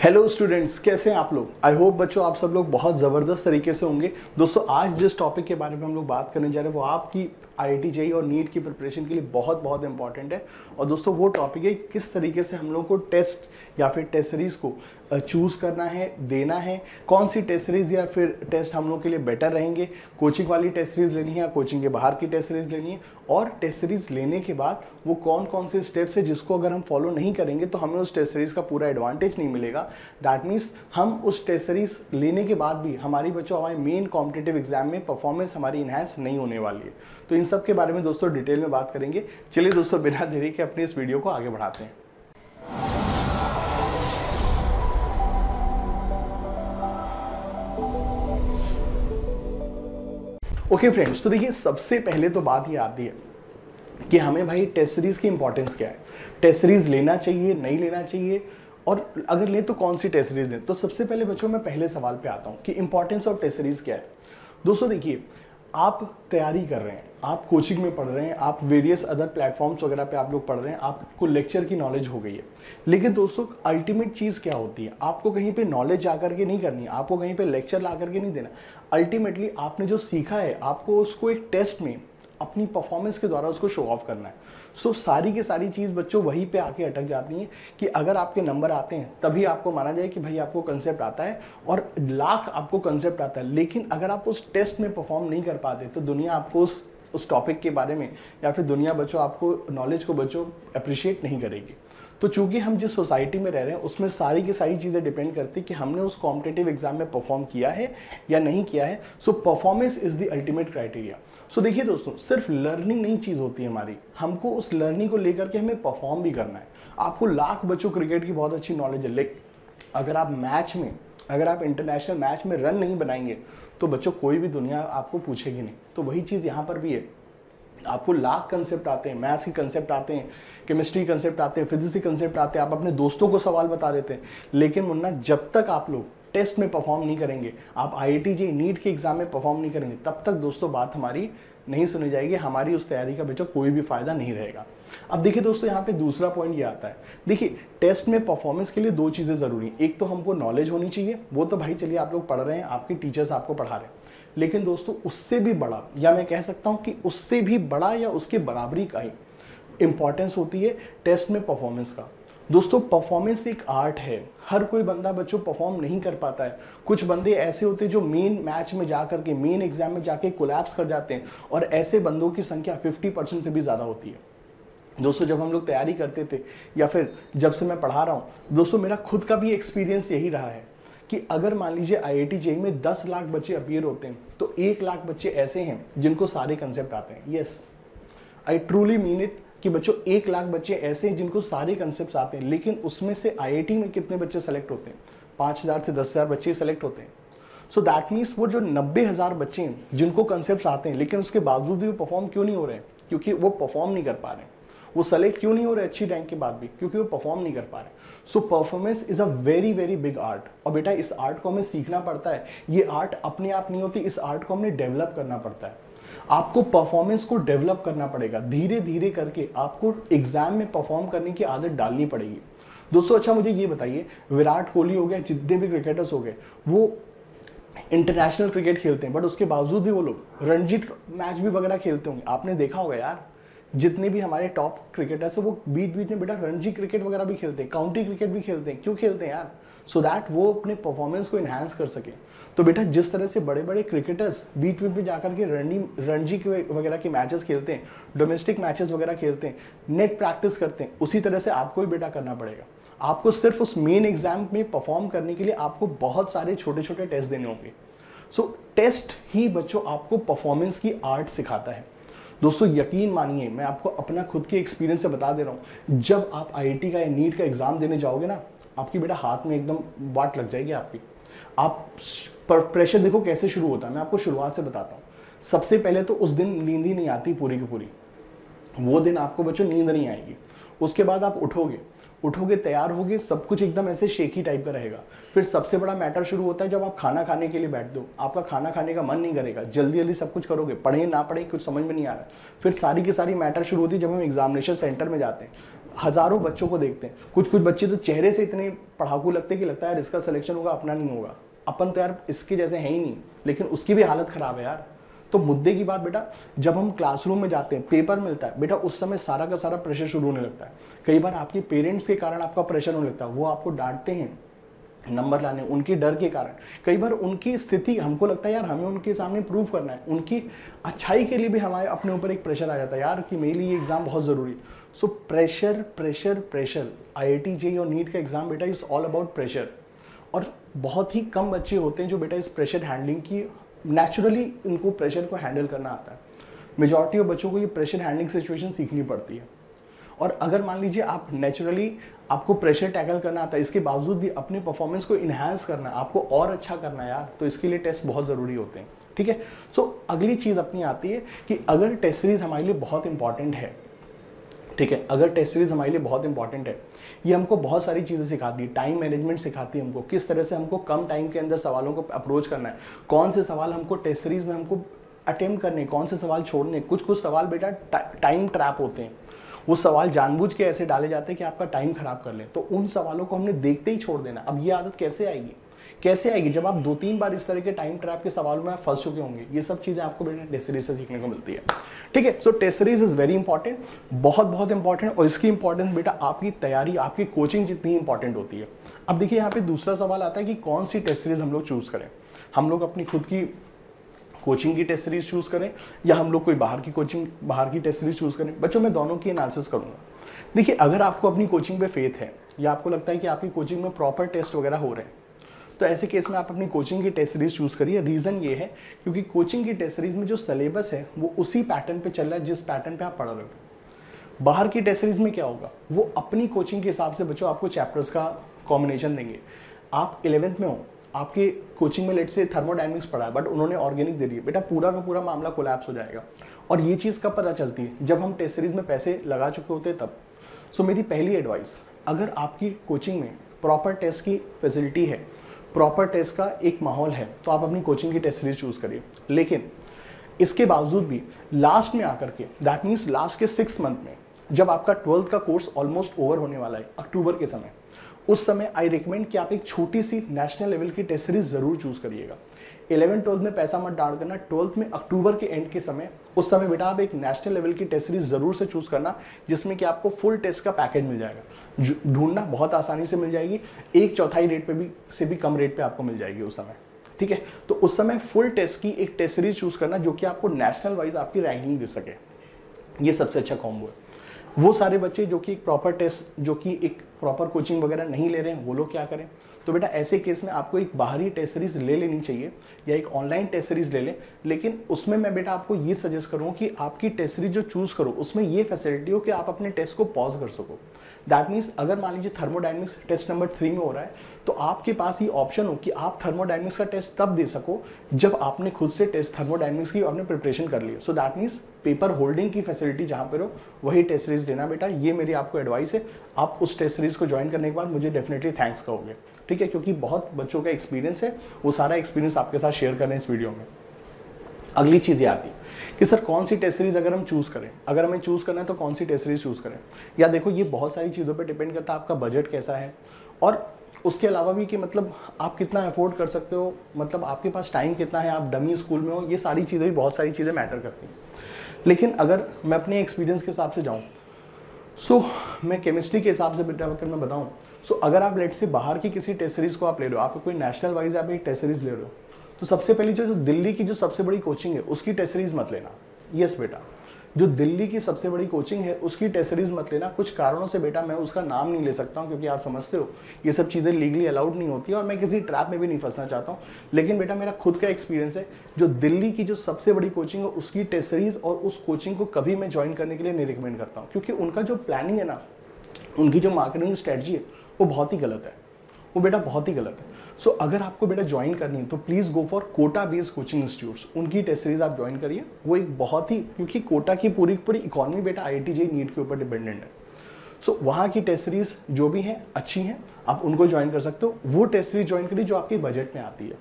Hello students, कैसे हैं आप लोग। आई होप बच्चों आप सब लोग बहुत ज़बरदस्त तरीके से होंगे। दोस्तों आज जिस टॉपिक के बारे में हम लोग बात करने जा रहे हैं वो आपकी आईआईटी जेईई और नीट की प्रिपरेशन के लिए बहुत बहुत इंपॉर्टेंट है। और दोस्तों वो टॉपिक है किस तरीके से हम लोग को टेस्ट या फिर टेस्ट सीरीज़ को चूज़ करना है, देना है, कौन सी टेस्ट सीरीज़ या फिर टेस्ट हम लोग के लिए बेटर रहेंगे, कोचिंग वाली टेस्ट सीरीज़ लेनी है या कोचिंग के बाहर की टेस्ट सीरीज़ लेनी है, और टेस्ट सीरीज़ लेने के बाद वो कौन कौन से स्टेप्स है जिसको अगर हम फॉलो नहीं करेंगे तो हमें उस टेस्ट सीरीज़ का पूरा एडवांटेज नहीं मिलेगा। दैट मीन्स हम उस टेस्ट सीरीज़ लेने के बाद भी हमारी बच्चों हमारे मेन कॉम्पिटिटिव एग्जाम में परफॉर्मेंस हमारी इन्हांस नहीं होने वाली है। तो इन सब के बारे में दोस्तों डिटेल में बात करेंगे। चलिए दोस्तों बिना देरी के अपने इस वीडियो को आगे बढ़ाते हैं। ओके फ्रेंड्स, तो देखिए सबसे पहले तो बात ये आती है कि हमें भाई टेस्ट सीरीज की इंपॉर्टेंस क्या है, टेस्ट सीरीज लेना चाहिए नहीं लेना चाहिए, और अगर ले तो कौन सी टेस्ट सीरीज लें। तो सबसे पहले बच्चों मैं पहले सवाल पे आता हूँ कि इंपॉर्टेंस ऑफ टेस्ट सीरीज क्या है। दोस्तों देखिए, आप तैयारी कर रहे हैं, आप कोचिंग में पढ़ रहे हैं, आप वेरियस अदर प्लेटफॉर्म्स वगैरह पे आप लोग पढ़ रहे हैं, आपको लेक्चर की नॉलेज हो गई है। लेकिन दोस्तों अल्टीमेट चीज़ क्या होती है, आपको कहीं पे नॉलेज जा करके नहीं करनी है, आपको कहीं पे लेक्चर ला करके नहीं देना। अल्टीमेटली आपने जो सीखा है आपको उसको एक टेस्ट में अपनी परफॉर्मेंस के द्वारा उसको शो ऑफ करना है। सो सारी की सारी चीज़ बच्चों वहीं पे आके अटक जाती हैं कि अगर आपके नंबर आते हैं तभी आपको माना जाए कि भाई आपको कंसेप्ट आता है, और लाख आपको कंसेप्ट आता है, लेकिन अगर आप उस टेस्ट में परफॉर्म नहीं कर पाते तो दुनिया आपको उस टॉपिक के बारे में या फिर दुनिया बच्चों आपको नॉलेज को बच्चों अप्रिशिएट नहीं करेगी। तो चूंकि हम जिस सोसाइटी में रह रहे हैं उसमें सारी की सारी चीज़ें डिपेंड करती कि हमने उस कॉम्पिटिटिव एग्जाम में परफॉर्म किया है या नहीं किया है। So performance is the ultimate criteria. So देखिए दोस्तों, सिर्फ लर्निंग नहीं चीज़ होती है हमारी, हमको उस लर्निंग को लेकर के हमें परफॉर्म भी करना है। आपको लाख बच्चों क्रिकेट की बहुत अच्छी नॉलेज है, लेकिन अगर आप मैच में, अगर आप इंटरनेशनल मैच में रन नहीं बनाएंगे तो बच्चों कोई भी दुनिया आपको पूछेगी नहीं। तो वही चीज़ यहाँ पर भी है, आपको लाख कंसेप्ट आते हैं, मैथ्स के कंसेप्ट आते हैं, केमिस्ट्री कंसेप्ट आते हैं, फिजिक्स के कंसेप्ट आते हैं, आप अपने दोस्तों को सवाल बता देते हैं, लेकिन मुन्ना जब तक आप लोग टेस्ट में परफॉर्म नहीं करेंगे, आप आईआईटी जेईई नीट के एग्जाम में परफॉर्म नहीं करेंगे, तब तक दोस्तों बात हमारी नहीं सुनी जाएगी, हमारी उस तैयारी का बच्चों कोई भी फायदा नहीं रहेगा। अब देखिए दोस्तों, यहाँ पे दूसरा पॉइंट ये आता है, देखिए टेस्ट में परफॉर्मेंस के लिए दो चीज़ें ज़रूरी हैं। एक तो हमको नॉलेज होनी चाहिए, वो तो भाई चलिए आप लोग पढ़ रहे हैं, आपके टीचर्स आपको पढ़ा रहे हैं, लेकिन दोस्तों उससे भी बड़ा, या मैं कह सकता हूं कि उससे भी बड़ा या उसके बराबरी का ही इंपॉर्टेंस होती है टेस्ट में परफॉर्मेंस का। दोस्तों परफॉर्मेंस एक आर्ट है, हर कोई बंदा बच्चों परफॉर्म नहीं कर पाता है। कुछ बंदे ऐसे होते हैं जो मेन मैच में जाकर के, मेन एग्जाम में जाके कोलैप्स कर जाते हैं, और ऐसे बंदों की संख्या 50% से भी ज़्यादा होती है। दोस्तों जब हम लोग तैयारी करते थे या फिर जब से मैं पढ़ा रहा हूँ दोस्तों, मेरा खुद का भी एक्सपीरियंस यही रहा है कि अगर मान लीजिए आईआईटी जेईई में 10 लाख बच्चे अपीयर होते हैं तो 1 लाख बच्चे ऐसे हैं जिनको सारे कंसेप्ट आते हैं। Yes, I truly mean it कि बच्चों 1 लाख बच्चे ऐसे हैं जिनको सारे कंसेप्ट आते हैं, लेकिन उसमें से आईआईटी में कितने बच्चे सेलेक्ट होते हैं? 5,000 से 10,000 बच्चे सेलेक्ट होते हैं। सो दैट मीन्स वो जो 90,000 बच्चे हैं जिनको कंसेप्ट आते हैं, लेकिन उसके बावजूद भी वो परफॉर्म क्यों नहीं हो रहे हैं? क्योंकि वो परफॉर्म नहीं कर पा रहे हैं। वो सेलेक्ट क्यों नहीं हो रहे अच्छी रैंक के बाद भी? क्योंकि वो परफॉर्म नहीं कर पा रहे। So performance is a very very big art, और बेटा इस आर्ट को हमें सीखना पड़ता है। ये आर्ट अपने आप नहीं होती, इस आर्ट को हमें डेवलप करना पड़ता है। आपको परफॉर्मेंस को डेवलप करना पड़ेगा, धीरे धीरे करके आपको एग्जाम में परफॉर्म करने की आदत डालनी पड़ेगी। दोस्तों अच्छा मुझे ये बताइए, विराट कोहली हो गए, जितने भी क्रिकेटर्स हो गए, वो इंटरनेशनल क्रिकेट खेलते हैं, बट उसके बावजूद भी वो लोग रणजी मैच भी वगैरह खेलते होंगे। आपने देखा होगा यार, जितने भी हमारे टॉप क्रिकेटर्स हैं वो बीच बीच में बेटा रणजी क्रिकेट वगैरह भी खेलते हैं, काउंटी क्रिकेट भी खेलते हैं। क्यों खेलते हैं यार? सो दैट वो अपने परफॉर्मेंस को इन्हांस कर सके। तो बेटा जिस तरह से बड़े बड़े क्रिकेटर्स बीच बीच में जाकर के रणजी वगैरह के मैचेस खेलते हैं, डोमेस्टिक मैचेस वगैरह खेलते हैं, नेट प्रैक्टिस करते हैं, उसी तरह से आपको भी बेटा करना पड़ेगा। आपको सिर्फ उस मेन एग्जाम में परफॉर्म करने के लिए आपको बहुत सारे छोटे छोटे टेस्ट देने होंगे। सो टेस्ट ही बच्चों आपको परफॉर्मेंस की आर्ट सिखाता है। दोस्तों यकीन मानिए, मैं आपको अपना खुद के एक्सपीरियंस से बता दे रहा हूँ, जब आप आईआईटी का या नीट का एग्जाम देने जाओगे ना, आपकी बेटा हाथ में एकदम वाट लग जाएगी आपकी। आप प्रेशर देखो कैसे शुरू होता है, मैं आपको शुरुआत से बताता हूँ। सबसे पहले तो उस दिन नींद ही नहीं आती पूरी की पूरी, वो दिन आपको बच्चों नींद नहीं आएगी। उसके बाद आप उठोगे तैयार होगे, सब कुछ एकदम ऐसे शेकी टाइप का रहेगा। फिर सबसे बड़ा मैटर शुरू होता है जब आप खाना खाने के लिए बैठते हो, आपका खाना खाने का मन नहीं करेगा, जल्दी जल्दी सब कुछ करोगे, पढ़े ना पढ़े कुछ समझ में नहीं आ रहा है। फिर सारी की सारी मैटर शुरू होती है जब हम एग्जामिनेशन सेंटर में जाते हैं। हजारों बच्चों को देखते हैं, कुछ कुछ बच्चे तो चेहरे से इतने पढ़ाकू लगते हैं कि लगता है यार इसका सिलेक्शन होगा, अपना नहीं होगा, अपन तो यार इसके जैसे हैं ही नहीं, लेकिन उसकी भी हालत खराब है यार। तो मुद्दे की बात बेटा, जब हम क्लासरूम में जाते हैं, पेपर मिलता है बेटा, उस समय सारा का सारा प्रेशर शुरू होने लगता है। कई बार आपके पेरेंट्स के कारण आपका प्रेशर होने लगता है, वो आपको डांटते हैं नंबर लाने, उनके डर के कारण। कई बार उनकी स्थिति, हमको लगता है यार हमें उनके सामने प्रूव करना है, उनकी अच्छाई के लिए भी हमारे अपने ऊपर एक प्रेशर आ जाता है यार कि मेरे लिए ये एग्जाम बहुत जरूरी। So pressure pressure pressure, IIT JEE और नीट का एग्जाम बेटा इज ऑल अबाउट प्रेशर। और बहुत ही कम बच्चे होते हैं जो बेटा इस प्रेशर हैंडलिंग की, नेचुरली इनको प्रेशर को हैंडल करना आता है। मेजॉरिटी ऑफ बच्चों को ये प्रेशर हैंडलिंग सिचुएशन सीखनी पड़ती है। और अगर मान लीजिए आप नेचुरली आपको प्रेशर टैकल करना आता है, इसके बावजूद भी अपने परफॉर्मेंस को इन्हांस करना है, आपको और अच्छा करना है यार, तो इसके लिए टेस्ट बहुत ज़रूरी होते हैं। ठीक है, सो अगली चीज़ अपनी आती है कि अगर टेस्ट सीरीज हमारे लिए बहुत इंपॉर्टेंट है, ठीक है, अगर टेस्ट सीरीज हमारे लिए बहुत इंपॉर्टेंट है, ये हमको बहुत सारी चीज़ें सिखाती है। टाइम मैनेजमेंट सिखाती है हमको, किस तरह से हमको कम टाइम के अंदर सवालों को अप्रोच करना है, कौन से सवाल हमको टेस्ट सीरीज में हमको अटेम्प्ट करने, कौन से सवाल छोड़ने। कुछ कुछ सवाल बेटा टाइम ट्रैप होते हैं, वो सवाल जानबूझ के ऐसे डाले जाते हैं कि आपका टाइम खराब कर ले, तो उन सवालों को हमने देखते ही छोड़ देना। अब ये आदत कैसे आएगी, कैसे आएगी, जब आप 2-3 बार इस तरह के टाइम ट्रैप के सवालों में आप फंस चुके होंगे। ये सब चीजें आपको बेटा टेस्ट सीरीज से सीखने को मिलती है। ठीक है, so test series is very important, बहुत बहुत इंपॉर्टेंट। और इसकी इंपॉर्टेंस बेटा आपकी तैयारी, आपकी कोचिंग जितनी इंपॉर्टेंट होती है। अब देखिए यहाँ पे दूसरा सवाल आता है कि कौन सी टेस्ट सीरीज हम लोग चूज करें। हम लोग अपनी खुद की कोचिंग की टेस्ट सीरीज चूज करें या हम लोग कोई बाहर की कोचिंग, बाहर की टेस्ट सीरीज चूज करें। बच्चों मैं दोनों की एनालिसिस करूंगा। देखिए, अगर आपको अपनी कोचिंग पे फेथ है या आपको लगता है कि आपकी कोचिंग में प्रॉपर टेस्ट वगैरह हो रहे हैं, तो ऐसे केस में आप अपनी कोचिंग की टेस्ट सीरीज चूज करिए। रीजन ये है क्योंकि कोचिंग की टेस्ट सीरीज में जो सिलेबस है वो उसी पैटर्न पे चल रहा है जिस पैटर्न पे आप पढ़ रहे हो। बाहर की टेस्ट सीरीज में क्या होगा, वो अपनी कोचिंग के हिसाब से बच्चों आपको चैप्टर्स का कॉम्बिनेशन देंगे। आप 11th में हो, आपके कोचिंग में लेट से थर्मोडायनेमिक्स पढ़ा है बट उन्होंने ऑर्गेनिक दे दिए, बेटा पूरा का पूरा मामला कोलैप्स हो जाएगा। और ये चीज़ कब पता चलती है, जब हम टेस्ट सीरीज में पैसे लगा चुके होते हैं तब। सो मेरी पहली एडवाइस, अगर आपकी कोचिंग में प्रॉपर टेस्ट की फैसिलिटी है, प्रॉपर टेस्ट का एक माहौल है, तो आप अपनी कोचिंग की टेस्ट सीरीज चूज करिए। लेकिन इसके बावजूद भी लास्ट में आकर के, दैट मीन्स लास्ट के 6 मंथ में, जब आपका 12th का कोर्स ऑलमोस्ट ओवर होने वाला है अक्टूबर के समय, उस समय आई रिकमेंड कि आप एक छोटी सी नेशनल लेवल की टेस्ट सीरीज जरूर चूज करिएगा। 11th-12th में पैसा मत डाल करना, 12th में अक्टूबर के एंड के समय, उस समय बेटा आप एक नेशनल लेवल की टेस्ट सीरीज जरूर से चूज करना, जिसमें कि आपको फुल टेस्ट का पैकेज मिल जाएगा। ढूंढना बहुत आसानी से मिल जाएगी, 1/4 रेट पे भी से भी कम रेट पे आपको मिल जाएगी उस समय। ठीक है, तो उस समय फुल टेस्ट की एक टेस्ट सीरीज चूज करना जो कि आपको नेशनल वाइज आपकी रैंकिंग दे सके, ये सबसे अच्छा कॉम्बो है। वो सारे बच्चे जो कि एक प्रॉपर टेस्ट, जो कि एक प्रॉपर कोचिंग वगैरह नहीं ले रहे हैं, वो लोग क्या करें, तो बेटा ऐसे केस में आपको एक बाहरी टेस्ट सीरीज ले लेनी चाहिए या एक ऑनलाइन टेस्ट सीरीज ले लें। लेकिन उसमें मैं बेटा आपको ये सजेस्ट करूँ कि आपकी टेस्ट सीरीज जो चूज करो उसमें ये फैसिलिटी हो कि आप अपने टेस्ट को पॉज कर सको। दैट मीन्स अगर मान लीजिए थर्मोडायनेमिक्स टेस्ट नंबर 3 में हो रहा है, तो आपके पास ये ऑप्शन हो कि आप थर्मोडायनेमिक्स का टेस्ट तब दे सको जब आपने खुद से टेस्ट थर्मोडायनेमिक्स की आपने प्रिपरेशन कर ली। So that means paper holding की फैसिलिटी जहां पर हो वही टेस्ट सीरीज लेना बेटा, ये मेरी आपको एडवाइस है। आप उस टेस्ट सीरीज को ज्वाइन करने के बाद मुझे डेफिनेटली थैंक्स कहोगे। ठीक है, क्योंकि बहुत बच्चों का एक्सपीरियंस है, वो सारा एक्सपीरियंस आपके साथ शेयर कर रहे हैं इस वीडियो में। अगली चीज ये आती है कि सर कौन सी टेस्ट सीरीज अगर हम चूज करें, अगर हमें चूज करना है तो कौन सी टेस्ट सीरीज चूज करें। या देखो, ये बहुत सारी चीज़ों पे डिपेंड करता है, आपका बजट कैसा है और उसके अलावा भी कि मतलब आप कितना अफोर्ड कर सकते हो, मतलब आपके पास टाइम कितना है, आप डमी स्कूल में हो, ये सारी चीज़ें भी, बहुत सारी चीज़ें मैटर करती हैं। लेकिन अगर मैं अपने एक्सपीरियंस के हिसाब से जाऊँ, सो मैं केमिस्ट्री के हिसाब से बेटा अगर मैं बताऊँ, सो अगर आप लेट से बाहर की किसी टेस्ट सीरीज को आप ले रहे हो, आप कोई नेशनल वाइज आप एक टेस्ट सीरीज ले रहे हो, तो सबसे पहली जो दिल्ली की जो सबसे बड़ी कोचिंग है उसकी टेस्ट सीरीज मत लेना। यस बेटा, जो दिल्ली की सबसे बड़ी कोचिंग है उसकी टेस्ट सीरीज मत लेना। कुछ कारणों से बेटा मैं उसका नाम नहीं ले सकता हूँ, क्योंकि आप समझते हो ये सब चीज़ें लीगली अलाउड नहीं होती और मैं किसी ट्रैप में भी नहीं फंसना चाहता हूँ। लेकिन बेटा मेरा खुद का एक्सपीरियंस है, जो दिल्ली की जो सबसे बड़ी कोचिंग है उसकी टेस्ट सीरीज और उस कोचिंग को कभी मैं ज्वाइन करने के लिए नहीं रिकमेंड करता हूँ, क्योंकि उनका जो प्लानिंग है ना, उनकी जो मार्केटिंग स्ट्रेटजी है वो बहुत ही गलत है, वो बेटा बहुत ही गलत है। सो अगर आपको बेटा ज्वाइन करनी है तो please go for Kota based coaching institutes, उनकी टेस्ट सीरीज आप ज्वाइन करिए। वो एक बहुत ही, क्योंकि कोटा की पूरी पूरी इकोनॉमी बेटा IIT JEE नीट के ऊपर डिपेंडेंट है। सो वहाँ की टेस्ट सीरीज जो भी हैं अच्छी हैं, आप उनको ज्वाइन कर सकते हो। वो टेस्ट सीरीज ज्वाइन करिए जो आपके बजट में आती है।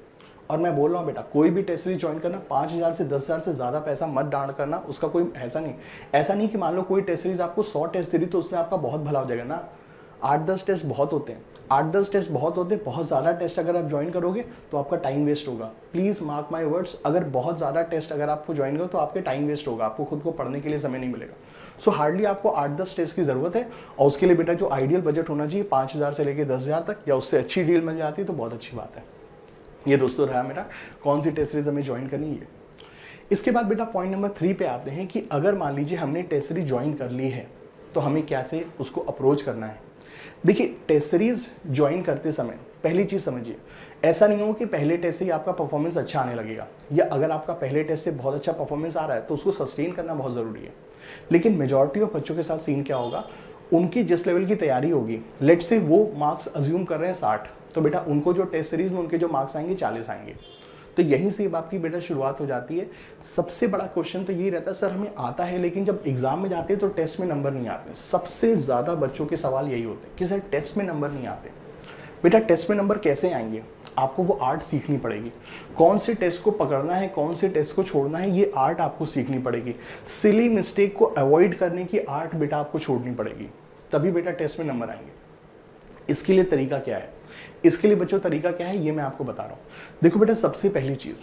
और मैं बोल रहा हूँ बेटा, कोई भी टेस्ट सीरीज ज्वाइन करना 5,000 से 10,000 से ज़्यादा पैसा मत डांड करना, उसका कोई ऐसा नहीं कि मान लो कोई टेस्ट सीरीज आपको 100 टेस्ट दे रही तो उसमें आपका बहुत भला हो जाएगा ना। 8-10 टेस्ट बहुत होते हैं, 8-10 टेस्ट बहुत होते हैं। बहुत ज़्यादा टेस्ट अगर आप ज्वाइन करोगे तो आपका टाइम वेस्ट होगा। प्लीज़ मार्क माई वर्ड्स, अगर बहुत ज़्यादा टेस्ट अगर आपको ज्वाइन करो तो आपके टाइम वेस्ट होगा, आपको खुद को पढ़ने के लिए समय नहीं मिलेगा। सो हार्डली आपको 8-10 टेस्ट की ज़रूरत है, और उसके लिए बेटा जो आइडियल बजट होना चाहिए 5,000 से लेकर 10,000 तक, या उससे अच्छी डील मिल जाती है तो बहुत अच्छी बात है। ये दोस्तों रहा मेरा कौन सी टेस्ट सीरीज हमें ज्वाइन करनी है। इसके बाद बेटा पॉइंट नंबर 3 पे आते हैं कि अगर मान लीजिए हमने टेस्ट सीरीज ज्वाइन कर ली है तो हमें क्या से उसको अप्रोच करना है। देखिए, टेस्ट सीरीज ज्वाइन करते समय पहली चीज़ समझिए, ऐसा नहीं हो कि पहले टेस्ट से ही आपका परफॉर्मेंस अच्छा आने लगेगा, या अगर आपका पहले टेस्ट से बहुत अच्छा परफॉर्मेंस आ रहा है तो उसको सस्टेन करना बहुत ज़रूरी है। लेकिन मेजॉरिटी ऑफ बच्चों के साथ सीन क्या होगा, उनकी जिस लेवल की तैयारी होगी, लेट से वो मार्क्स अज्यूम कर रहे हैं 60, तो बेटा उनको जो टेस्ट सीरीज में उनके जो मार्क्स आएंगे 40 आएंगे। तो यहीं से आपकी बेटा शुरुआत हो जाती है। सबसे बड़ा क्वेश्चन तो यही रहता है, सर हमें आता है लेकिन जब एग्जाम में जाते हैं तो टेस्ट में नंबर नहीं आते। सबसे ज़्यादा बच्चों के सवाल यही होते हैं कि सर टेस्ट में नंबर नहीं आते। बेटा टेस्ट में नंबर कैसे आएंगे, आपको वो आर्ट सीखनी पड़ेगी। कौन से टेस्ट को पकड़ना है, कौन से टेस्ट को छोड़ना है, ये आर्ट आपको सीखनी पड़ेगी। सिली मिस्टेक को अवॉइड करने की आर्ट बेटा आपको छोड़नी पड़ेगी, तभी बेटा टेस्ट में नंबर आएंगे। इसके लिए तरीका क्या है, इसके लिए बच्चों तरीका क्या है ये मैं आपको बता रहा हूँ। देखो बेटा, सबसे पहली चीज़,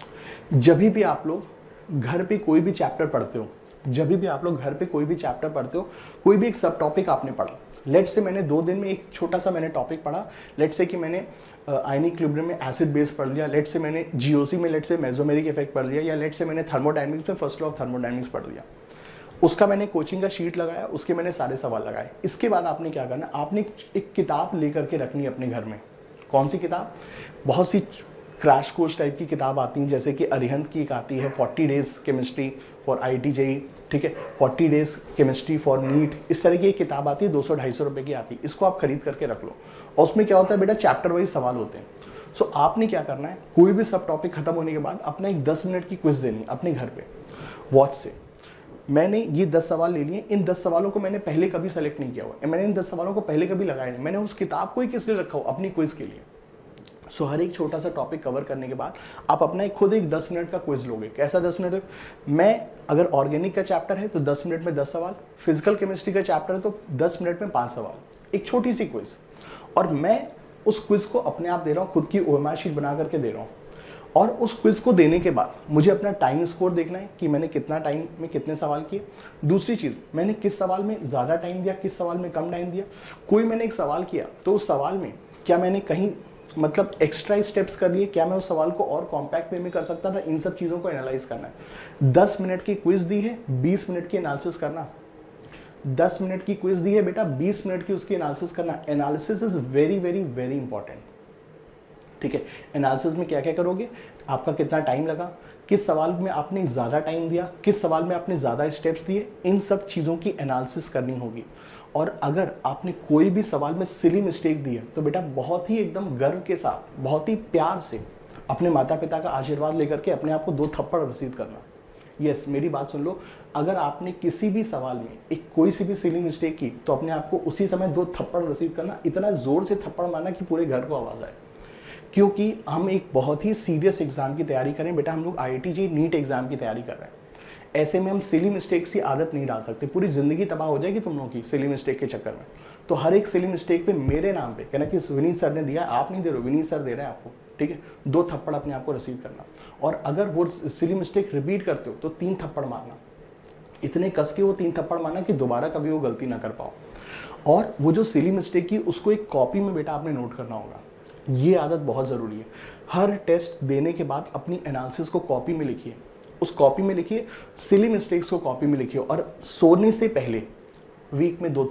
जब भी आप लोग घर पे कोई भी चैप्टर पढ़ते हो, जब भी आप लोग घर पे कोई भी चैप्टर पढ़ते हो, कोई भी एक सब टॉपिक आपने पढ़ा, लेट से मैंने 2 दिन में एक छोटा सा मैंने टॉपिक पढ़ा, लेट से कि मैंने आयनिक इक्विलिब्रियम में एसिड बेस पढ़ लिया, लेट से मैंने जीओसी में लेट से मेसोमेरिक इफेक्ट पढ़ लिया, या लेट से मैंने थर्मोडायनेमिक्स में फर्स्ट लॉ ऑफ थर्मोडायनेमिक्स पढ़ लिया। उसका मैंने कोचिंग का शीट लगाया, उसके मैंने सारे सवाल लगाए। इसके बाद आपने क्या करना, आपने एक किताब लेकर के रखनी है अपने घर में। कौन सी किताब, बहुत सी क्रैश कोर्स टाइप की किताब आती हैं, जैसे कि अरिहंत की एक आती है 40 days chemistry for IIT JEE, ठीक है, 40 डेज केमिस्ट्री फॉर नीट, इस तरह की एक किताब आती है, 200-250 रुपए की आती है। इसको आप खरीद करके रख लो, और उसमें क्या होता है बेटा, चैप्टर वाइज सवाल होते हैं। सो आपने क्या करना है, कोई भी सब टॉपिक खत्म होने के बाद अपना एक 10 मिनट की क्विज देनी अपने घर पे वॉच से। मैंने ये 10 सवाल ले लिए, इन 10 सवालों को मैंने पहले कभी सेलेक्ट नहीं किया हुआ, मैंने इन 10 सवालों को पहले कभी लगाया नहीं, मैंने उस किताब को ही किस लिए रखा हो, अपनी क्विज के लिए। सो हर एक छोटा सा टॉपिक कवर करने के बाद आप अपना खुद एक 10 मिनट का क्विज लोगे। कैसा 10 मिनट, मैं अगर ऑर्गेनिक का चैप्टर है तो 10 मिनट में 10 सवाल, फिजिकल केमिस्ट्री का चैप्टर है तो 10 मिनट में 5 सवाल, एक छोटी सी क्विज। और मैं उस क्विज को अपने आप दे रहा हूँ, खुद की OMR शीट बना करके दे रहा हूँ। और उस क्विज को देने के बाद मुझे अपना टाइम स्कोर देखना है कि मैंने कितना टाइम में कितने सवाल किए। दूसरी चीज़, मैंने किस सवाल में ज़्यादा टाइम दिया, किस सवाल में कम टाइम दिया। कोई मैंने एक सवाल किया तो उस सवाल में क्या मैंने कहीं मतलब एक्स्ट्रा स्टेप्स कर लिए, क्या मैं उस सवाल को और कॉम्पैक्ट वे में कर सकता था, इन सब चीज़ों को एनालाइज करना है। 10 मिनट की क्विज दी है, 20 मिनट की एनालिसिस करना। 10 मिनट की क्विज दी है बेटा, 20 मिनट की उसकी एनालिसिस करना। Analysis is very very very important, ठीक है। एनालिसिस में क्या क्या करोगे, आपका कितना टाइम लगा, किस सवाल में आपने ज़्यादा टाइम दिया, किस सवाल में आपने ज़्यादा स्टेप्स दिए, इन सब चीज़ों की एनालिसिस करनी होगी। और अगर आपने कोई भी सवाल में सिली मिस्टेक दी है तो बेटा बहुत ही एकदम गर्व के साथ, बहुत ही प्यार से अपने माता पिता का आशीर्वाद लेकर के अपने आप को 2 थप्पड़ रसीद करना। यस, मेरी बात सुन लो, अगर आपने किसी भी सवाल में एक कोई सी भी सिली मिस्टेक की तो अपने आप को उसी समय 2 थप्पड़ रसीद करना। इतना जोर से थप्पड़ मारना कि पूरे घर को आवाज़ आए, क्योंकि हम एक बहुत ही सीरियस एग्जाम की तैयारी करें बेटा। हम लोग IIT JEE नीट एग्जाम की तैयारी कर रहे हैं। ऐसे में हम सिली मिस्टेक्स की आदत नहीं डाल सकते, पूरी जिंदगी तबाह हो जाएगी तुम लोगों की सिली मिस्टेक के चक्कर में। तो हर एक सिली मिस्टेक पे मेरे नाम पे कहना कि विनीत सर ने दिया, आप नहीं दे रहे हो, विनीत सर दे रहे हैं आपको, ठीक है। 2 थप्पड़ अपने आप को रसीद करना। और अगर वो सिली मिस्टेक रिपीट करते हो तो 3 थप्पड़ मारना। इतने कस के वो 3 थप्पड़ मारना कि दोबारा कभी वो गलती ना कर पाओ। और वो जो सिली मिस्टेक की उसको एक कॉपी में बेटा आपने नोट करना होगा। ये आदत बहुत ज़रूरी है। हर टेस्ट देने के बाद अपनी एनालिसिस को कॉपी में लिखिए, उस कॉपी में लिखिए, सिली मिस्टेक्स को कॉपी में लिखिए। और सोने से पहले वीक में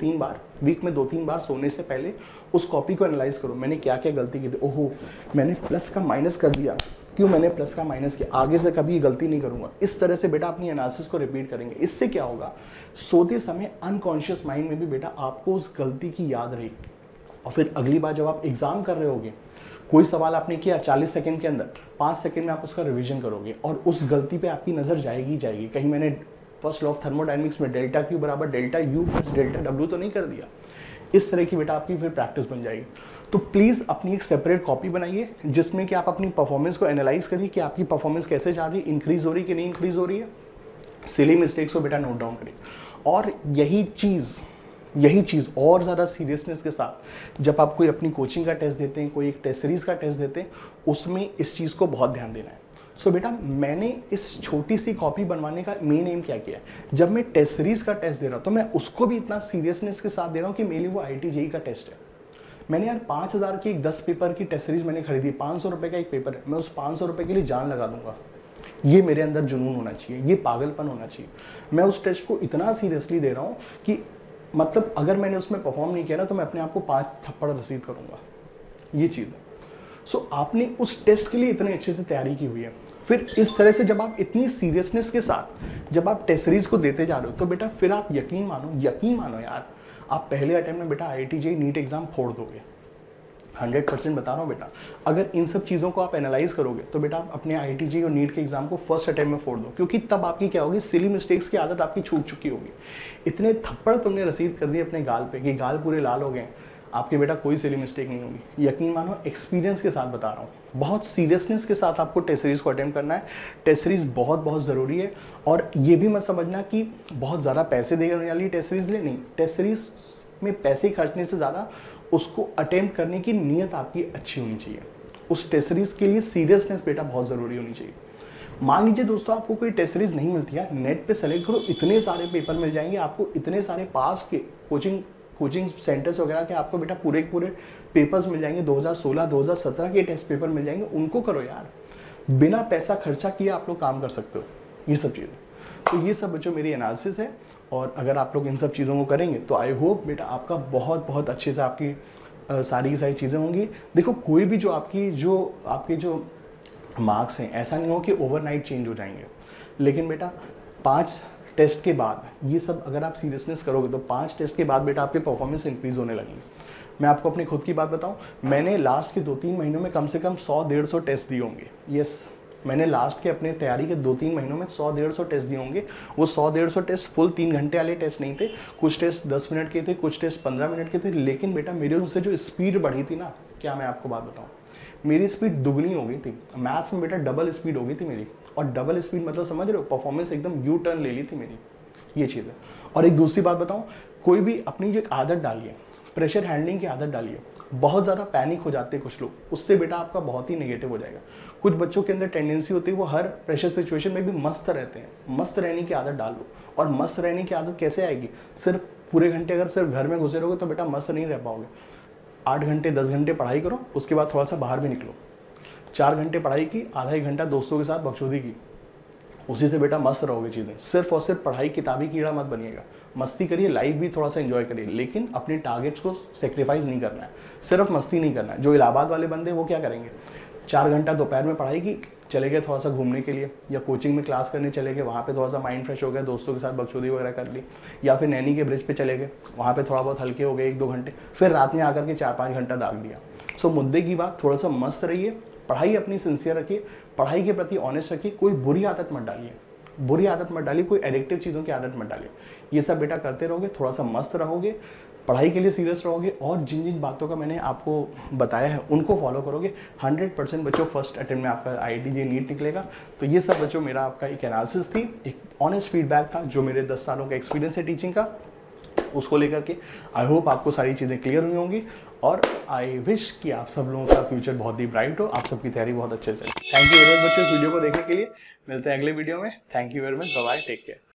2-3 बार सोने से पहले उस कॉपी को एनालाइज करो। मैंने क्या क्या गलती की थी, ओहो मैंने प्लस का माइनस कर दिया, क्यों मैंने प्लस का माइनस किया, आगे से कभी ये गलती नहीं करूंगा। इस तरह से बेटा अपनी एनालिसिस को रिपीट करेंगे। इससे क्या होगा, सोते समय अनकॉन्शियस माइंड में भी बेटा आपको उस गलती की याद रहेगी। और फिर अगली बार जब आप एग्जाम कर रहे होगे, कोई सवाल आपने किया 40 सेकंड के अंदर, 5 सेकंड में आप उसका रिवीजन करोगे और उस गलती पे आपकी नज़र जाएगी जाएगी। कहीं मैंने फर्स्ट लॉ ऑफ थर्मोडायनेमिक्स में डेल्टा क्यू बराबर delta U plus delta W तो नहीं कर दिया। इस तरह की बेटा आपकी फिर प्रैक्टिस बन जाएगी। तो प्लीज़ अपनी एक सेपरेट कॉपी बनाइए जिसमें कि आप अपनी परफॉर्मेंस को एनालाइज करिए कि आपकी परफॉर्मेंस कैसे जा रही है, इंक्रीज हो रही है कि नहीं इंक्रीज हो रही है। सिली मिस्टेक्स को बेटा नोट डाउन करिए। और यही चीज़ और ज़्यादा सीरियसनेस के साथ जब आप कोई अपनी कोचिंग का टेस्ट देते हैं, कोई एक टेस्ट सीरीज़ का टेस्ट देते हैं, उसमें इस चीज़ को बहुत ध्यान देना है। सो बेटा मैंने इस छोटी सी कॉपी बनवाने का मेन एम क्या किया है, जब मैं टेस्ट सीरीज़ का टेस्ट दे रहा हूँ तो मैं उसको भी इतना सीरियसनेस के साथ दे रहा हूँ कि मेरे लिए वो IIT JEE का टेस्ट है। मैंने यार 5,000 की एक 10 पेपर की टेस्ट सीरीज मैंने खरीदी, 500 रुपये का एक पेपर है, मैं उस 500 रुपये के लिए जान लगा दूंगा। ये मेरे अंदर जुनून होना चाहिए, ये पागलपन होना चाहिए। मैं उस टेस्ट को इतना सीरियसली दे रहा हूँ कि मतलब अगर मैंने उसमें परफॉर्म नहीं किया ना तो मैं अपने आप को 5 थप्पड़ रसीद करूँगा, ये चीज़ है। सो आपने उस टेस्ट के लिए इतने अच्छे से तैयारी की हुई है, फिर इस तरह से जब आप इतनी सीरियसनेस के साथ जब आप टेस्ट सीरीज को देते जा रहे हो तो बेटा फिर आप यकीन मानो यार, आप पहले अटेम्प्ट में बेटा IIT JEE नीट एग्जाम फोड़ दोगे। 100% बता रहा हूँ बेटा। अगर इन सब चीज़ों को आप एनालाइज करोगे तो बेटा आप अपने IIT JEE और नीट के एग्जाम को फर्स्ट अटेम्प्ट में फोड़ दो, क्योंकि तब आपकी क्या होगी, सिली मिस्टेक्स की आदत आपकी छूट चुकी होगी। इतने थप्पड़ तुमने रसीद कर दिए अपने गाल पे कि गाल पूरे लाल हो गए, आपके बेटा कोई सिली मिस्टेक नहीं होगी। यकीन मानो, एक्सपीरियंस के साथ बता रहा हूँ। बहुत सीरियसनेस के साथ आपको टेस्ट सीरीज को अटेम्प्ट करना है। टेस्ट सीरीज बहुत ज़रूरी है। और ये भी मत समझना कि बहुत ज़्यादा पैसे देने वाली टेस्ट सीरीज ले, नहीं। टेस्ट सीरीज में पैसे खर्चने से ज़्यादा उसको अटेम्प्ट करने की नीयत आपकी अच्छी होनी चाहिए। उस टेस्ट सीरीज के लिए सीरियसनेस बेटा बहुत ज़रूरी होनी चाहिए। मान लीजिए दोस्तों आपको कोई टेस्ट सीरीज नहीं मिलती है, नेट पे सेलेक्ट करो, इतने सारे पेपर मिल जाएंगे आपको, इतने सारे पास के कोचिंग सेंटर्स वगैरह के आपको बेटा पूरे पेपर्स मिल जाएंगे। 2016 2017 के टेस्ट पेपर मिल जाएंगे, उनको करो यार। बिना पैसा खर्चा किए आप लोग काम कर सकते हो, ये सब चीज़ें। तो ये सब बच्चों मेरी एनालिसिस है। और अगर आप लोग इन सब चीज़ों को करेंगे तो आई होप बेटा आपका बहुत अच्छे से आपकी सारी की सारी चीज़ें होंगी। देखो कोई भी जो आपके जो मार्क्स हैं, ऐसा नहीं हो कि ओवरनाइट चेंज हो जाएंगे, लेकिन बेटा 5 टेस्ट के बाद ये सब अगर आप सीरियसनेस करोगे तो 5 टेस्ट के बाद बेटा आपके परफॉर्मेंस इंक्रीज होने लगेंगे। मैं आपको अपनी खुद की बात बताऊं, मैंने लास्ट के 2-3 महीनों में कम से कम 100-150 टेस्ट दिए होंगे। यस, मैंने लास्ट के अपने तैयारी के 2-3 महीनों में 100-150 टेस्ट दिए होंगे। वो 100-150 टेस्ट फुल 3 घंटे वाले टेस्ट नहीं थे, कुछ टेस्ट 10 मिनट के थे, कुछ टेस्ट 15 मिनट के थे। लेकिन बेटा मेरे उनसे जो स्पीड बढ़ी थी ना, क्या मैं आपको बात बताऊँ, मेरी स्पीड दुगनी हो गई थी। मैथ्स में बेटा डबल स्पीड हो गई थी मेरी। और डबल स्पीड मतलब समझ रहे हो, परफॉर्मेंस एकदम यू टर्न ले ली थी मेरी, ये चीज़ है। और एक दूसरी बात बताऊँ, कोई भी अपनी जो एक आदत डालिए, प्रेशर हैंडलिंग की आदत डालिए। बहुत ज़्यादा पैनिक हो जाते हैं कुछ लोग, उससे बेटा आपका बहुत ही नेगेटिव हो जाएगा। कुछ बच्चों के अंदर टेंडेंसी होती है वो हर प्रेशर सिचुएशन में भी मस्त रहते हैं। मस्त रहने की आदत डाल लो। और मस्त रहने की आदत कैसे आएगी, सिर्फ पूरे घंटे अगर सिर्फ घर में घुसे रहोगे तो बेटा मस्त नहीं रह पाओगे। 8 घंटे 10 घंटे पढ़ाई करो, उसके बाद थोड़ा सा बाहर भी निकलो। 4 घंटे पढ़ाई की, आधा 1 घंटा दोस्तों के साथ बकचोदी की, उसी से बेटा मस्त रहोगे चीज़ें। सिर्फ और सिर्फ पढ़ाई किताबी कीड़ा मत बनिएगा। मस्ती करिए, लाइफ भी थोड़ा सा एंजॉय करिए, लेकिन अपने टारगेट्स को सेक्रीफाइस नहीं करना है, सिर्फ मस्ती नहीं करना है। जो इलाहाबाद वाले बंदे वो क्या करेंगे, 4 घंटा दोपहर में पढ़ाई की, चले गए थोड़ा सा घूमने के लिए, या कोचिंग में क्लास करने चले गए, वहाँ पे थोड़ा सा माइंड फ्रेश हो गया, दोस्तों के साथ बकचोदी वगैरह कर ली, या फिर नैनी के ब्रिज पे चले गए, वहाँ पे थोड़ा बहुत हल्के हो गए 1-2 घंटे, फिर रात में आकर के 4-5 घंटा दाग दिया। सो मुद्दे की बात, थोड़ा सा मस्त रहिए, पढ़ाई अपनी सिंसियर रखिए, पढ़ाई के प्रति ऑनेस्ट रखिए, कोई बुरी आदत मत डालिए, बुरी आदत मत डालिए, कोई एडिक्टिव चीज़ों की आदत मत डालिए। ये सब बेटा करते रहोगे, थोड़ा सा मस्त रहोगे, पढ़ाई के लिए सीरियस रहोगे, और जिन जिन बातों का मैंने आपको बताया है उनको फॉलो करोगे, 100% बच्चों फर्स्ट अटेम्प्ट में आपका IIT JEE नीट निकलेगा। तो ये सब बच्चों मेरा आपका एक एनालिसिस थी, एक ऑनेस्ट फीडबैक था जो मेरे 10 सालों का एक्सपीरियंस है टीचिंग का, उसको लेकर के। आई होप आपको सारी चीज़ें क्लियर हुई होंगी, और आई विश कि आप सब लोगों का फ्यूचर बहुत ही ब्राइट हो, आप सबकी तैयारी बहुत अच्छे से। थैंक यू वेरी मच बच्चों इस वीडियो को देखने के लिए। मिलते हैं अगले वीडियो में। Thank you very much, bye bye, take care.